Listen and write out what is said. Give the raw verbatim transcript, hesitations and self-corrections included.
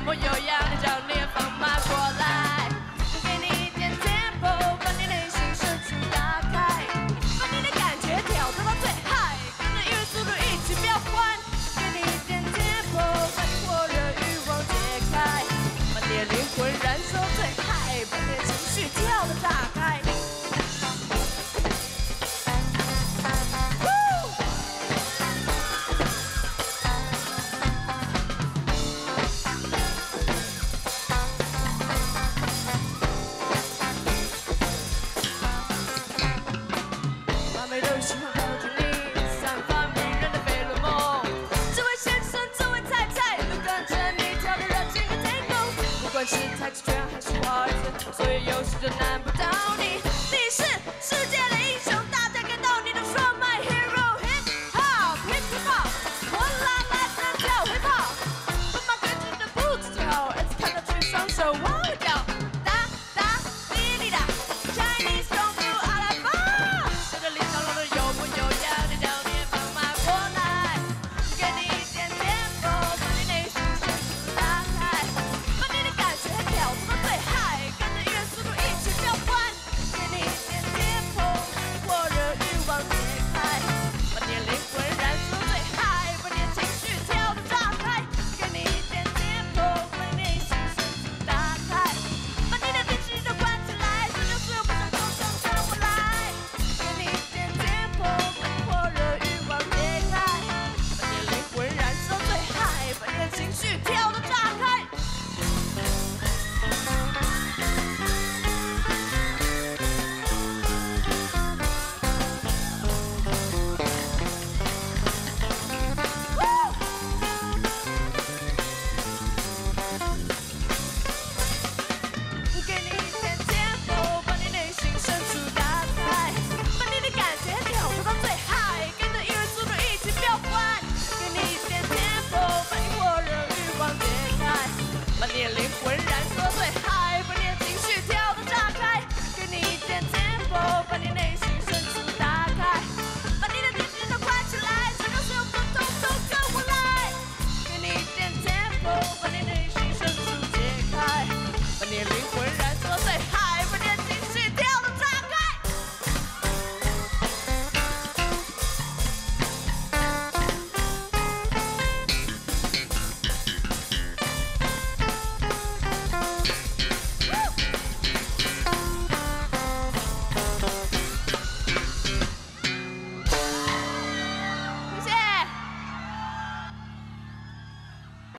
么有样，你叫你放马过来。给你一点 tempo， 把你内心深处打开，把你的感觉挑战到最 high， 跟着音乐速度一起飙欢。给你一点 tempo， 把你火热欲望解开，把你的灵魂燃烧最 high， 把你的情绪跳得大开。 喜欢靠近你，散发迷人的费洛蒙。这位先生，这位太太，都跟着你跳的热情和 tango。不管是太极拳还是华尔兹，所有游戏都难不倒你。